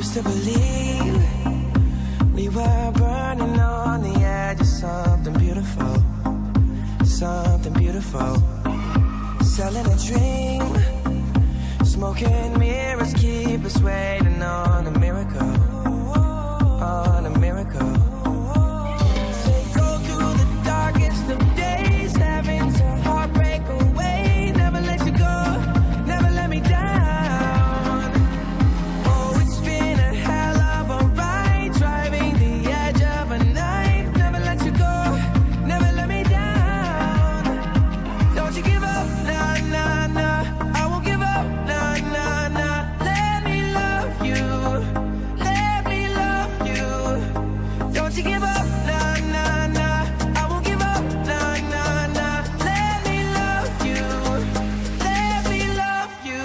used to believe we were burning on the edge of something beautiful, something beautiful. Selling a dream, smoking mirrors keep us waiting on a miracle, on a miracle. They go through the darkest of days, having to heartbreak away. Never let you go, never let me down. Oh, it's been a hell of a ride, driving the edge of a knife. Never let you go, never let me down. Don't you give up, nah, nah, nah. I won't give up, nah, nah, nah. Let me love you, let me love you. Don't you give up, nah, nah, nah. I won't give up, nah, nah, nah. Let me love you, let me love you.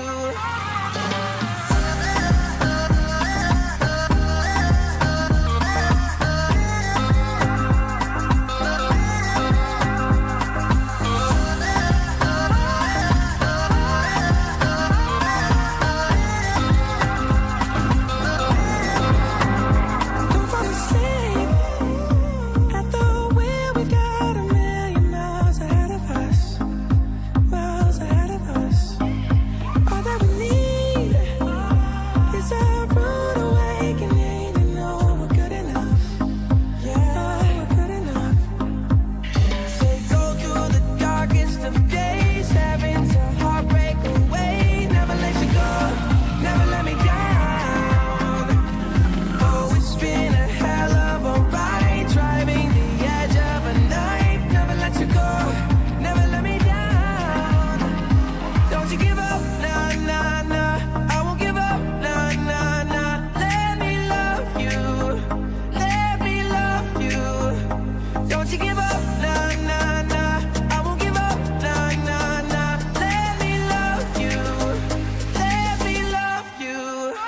Don't fall asleep at the wheel. We've got a million miles ahead of us, miles ahead of us. All that we need is a rude awakening to know we're good enough. Yeah, we're good enough. They go through the darkest of days, having to heartbreak away. Never let you go, never let me down. Oh, it's been a hell of a ride, driving the edge of a knife. Never let you go, never let me down. Don't you give up, nah, nah, nah. I won't give up, nah, nah, nah. Let me love you, let me love you. Don't you give up, nah, nah, nah. I won't give up, nah, nah, nah. Let me love you, let me love you.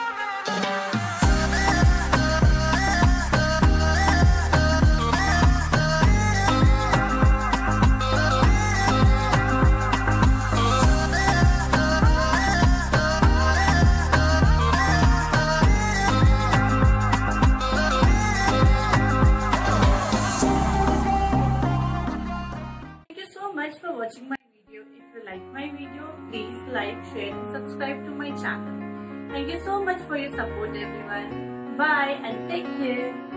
Thank you so much for watching my video. If you like my video, please like, share and subscribe to my channel. Thank you so much for your support everyone. Bye and take care.